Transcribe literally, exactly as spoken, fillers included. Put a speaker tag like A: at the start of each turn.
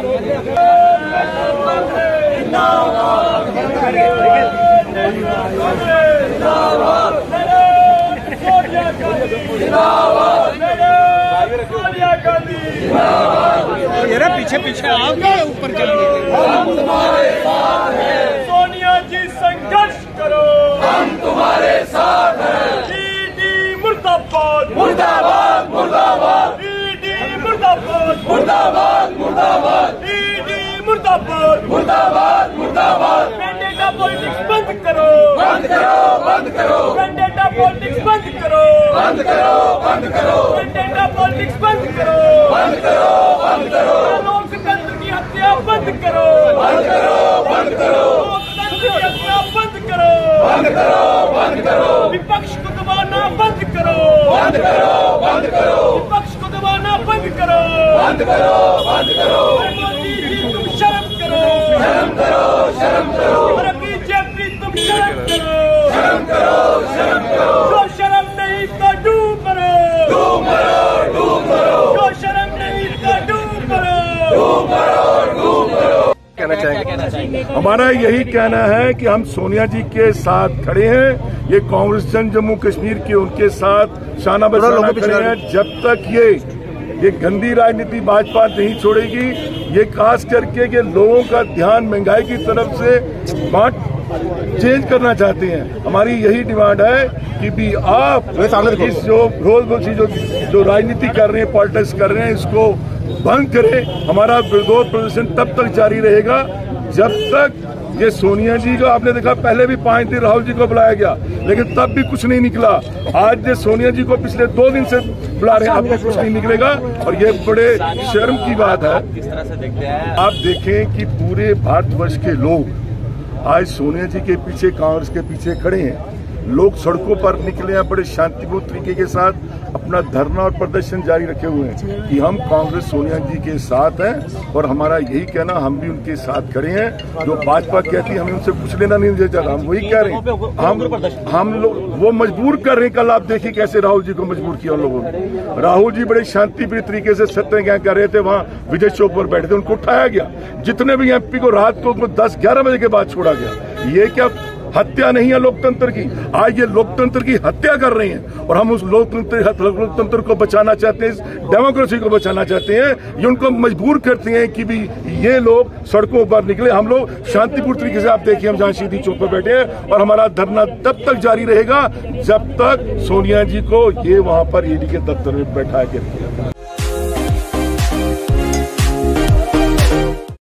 A: ये पीछे पीछे आप ऊपर चलिए।
B: हम तुम्हारे साथ हैं। सोनिया जी संघर्ष करो, हम तुम्हारे साथ हैं। ईडी मुर्दाबाद मुर्दाबाद मुर्दाबाद। ईडी मुर्दाबाद मुर्दाबाद मुर्दाबाद। ईडी मुर्दाबाद मुर्दाबाद मुर्दाबाद। वेंडेटा पॉलिटिक्स बंद करो, बंद करो बंद करो। वेंडेटा पॉलिटिक्स बंद करो, बंद करो बंद करो। वेंडेटा पॉलिटिक्स बंद करो, बंद करो बंद करो। लोकतंत्र की हत्या बंद करो, बंद करो बंद करो। लोकतंत्र की हत्या बंद करो, बंद करो बंद करो। विपक्ष को दबाना बंद करो, बंद करो बंद करो। विपक्ष को दबाना बंद करो, बंद करो बंद करो। मोदी जी तुम शर्म करो, शर्म करो शर्म करो। बीजेपी तुम शर्म करो, शर्म करो शर्म करो। जो शर्म नहीं तो डूब मरो, डूब मरो डूब मरो। जो शर्म नहीं तो डूब मरो, डूब मरो डूब मरो।
C: कहना चाहेंगे? हमारा यही कहना है कि हम सोनिया जी के साथ खड़े हैं। ये कांग्रेस जन जम्मू कश्मीर के उनके साथ शाना बशाना खड़े हैं। जब तक ये ये गंदी राजनीति भाजपा नहीं छोड़ेगी, ये खास करके ये लोगों का ध्यान महंगाई की तरफ से बांट चेंज करना चाहते हैं। हमारी यही डिमांड है कि भी आप इस जो रोज रोज जो जो राजनीति कर रहे हैं, पॉलिटिक्स कर रहे हैं, इसको बंद करें। हमारा विरोध प्रदर्शन तब तक जारी रहेगा जब तक ये सोनिया जी को, आपने देखा पहले भी पांच दिन राहुल जी को बुलाया गया, लेकिन तब भी कुछ नहीं निकला। आज ये सोनिया जी को पिछले दो दिन से बुला रहे हैं, अब तक कुछ नहीं निकलेगा। और ये बड़े शर्म की बात है।
D: किस तरह से देखते हैं
C: आप देखें कि पूरे भारतवर्ष के लोग आज सोनिया जी के पीछे, कांग्रेस के पीछे खड़े हैं। लोग सड़कों पर निकले हैं, बड़े शांतिपूर्ण तरीके के साथ अपना धरना और प्रदर्शन जारी रखे हुए हैं कि हम कांग्रेस सोनिया जी के साथ हैं। और हमारा यही कहना, हम भी उनके साथ खड़े हैं। जो भाजपा कहती है हमें उनसे कुछ लेना नहीं देता, हम वही कह रहे हैं। हम हम लोग वो मजबूर कर रहे हैं। कल आप देखिए कैसे राहुल जी को मजबूर किया उन लोगों ने। राहुल जी बड़े शांतिप्रिय तरीके से सत्याग्रह कर रहे थे, वहां विजय चौक पर बैठे थे, उनको उठाया गया। जितने भी एमपी को रात को दस ग्यारह बजे के बाद छोड़ा गया। ये क्या हत्या नहीं है लोकतंत्र की? आज ये लोकतंत्र की हत्या कर रहे हैं और हम उस लोकतंत्र लोकतंत्र को बचाना चाहते हैं, इस डेमोक्रेसी को बचाना चाहते हैं। ये उनको मजबूर करते हैं कि भी ये लोग सड़कों पर निकले। हम लोग शांतिपूर्ण तरीके से, आप देखिए हम जहां सीधी चौक पर बैठे हैं और हमारा धरना तब तक जारी रहेगा जब तक सोनिया जी को ये वहां पर ईडी के दफ्तर में बैठा के